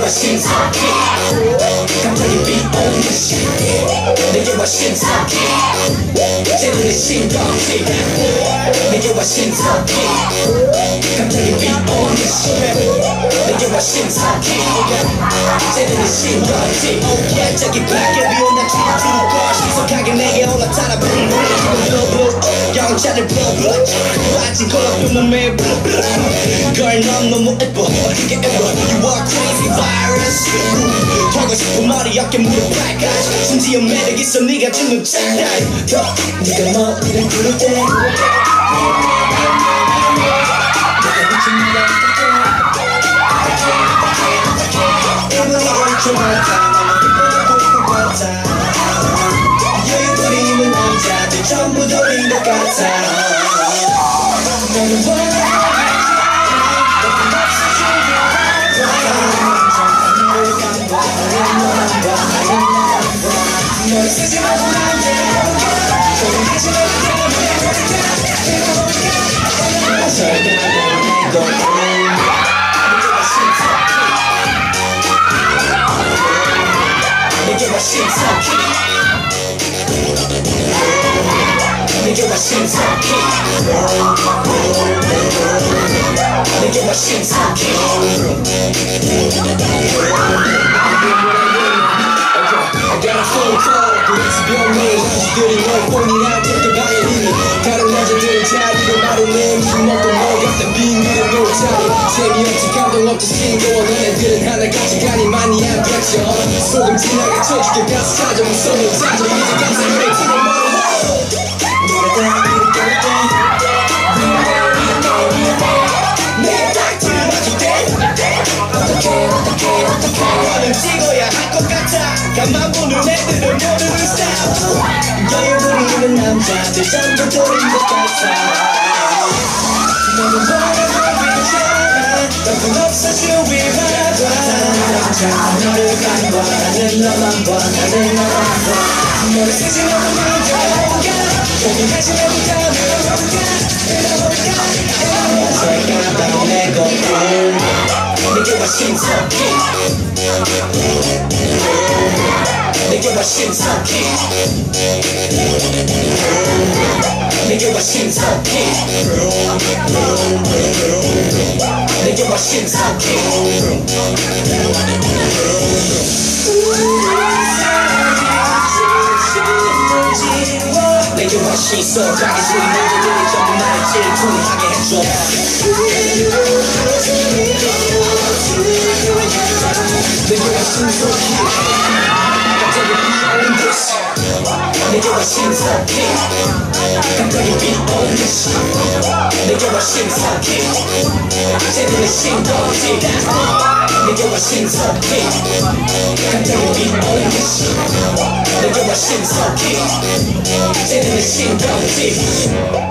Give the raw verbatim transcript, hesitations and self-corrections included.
와 신속히 갑자기 비오는 시 내게 와 신속히 제대로 신경질 내게 와 신속히 갑자기 비오는 시 내게 와 신속히 제대로 신경질 저기 밖에 비오는 주루주루 신속하게 내게 올라타라 블루 블루 영차를 블루 빠진 걸로 몸에 블루 걸 넌 너무 예뻐 이게 예뻐 You are crazy virus 하고 싶은 말이 어깨 무릎 발까지 심지어 매력 있어 네가 주는 장난 네가 머리를 부를 때 내가 미친 네가 어떡해 일부러 얼추 같아 나만 기쁘고 같아 여유 부리는 남자들 전부 돌린 것 같아 너는 원해 널 쓰지 말고 난 내려볼게 조용하지 말고 내려볼게 설명하고 내고 내게 와 신속히 내게 와 신속히 내게 와 신속히 I got a phone call 그래서 병내 남자들이 널 폰이나 택배방에 이미 다른 남자들은 자리를 마련해 무슨 먹고 너 같은 빙의를 놓자니 재미없지 감동 없지 싱거워 너네들은 하나같이 간이 많이 안 닥쳐 소금 지나가 쳐주게 가서 찾아 무서워 찾아 이제 감사 그래 지금 뭐로 네가 다 이렇게 내가 딱 들어맞을 때 어떡해 어떡해 어떡해 너는 찍어야 할 것 같아 가만 보는 애들은 모르는 스타일 여유 부리는 남자들 전부 돌린 것 같아 너는 뭐라고 괜찮아 너는 없어주길 바라봐 너를 간봐 나는 너만 봐 나는 너만 봐 너를 쓰지 말고 난 가볼까 조금까지 내볼까 내려볼까 내려볼까 설까봐 내거든 내게 와 신속히 내게 와 신속히 내게 와 신속히 내게 와 신속히 내게 와 신속하게 소리 모두들이 전부 나를 질투하게 해줘 내게 와 신속히 갑자기 비오는 듯이 내게 와 신속히 갑자기 비오는 듯이 내게 와 신속히 제대로 신경질 내게 와 신속히 갑자기 비오는 듯이 내게 와 신속히 제대로 신경질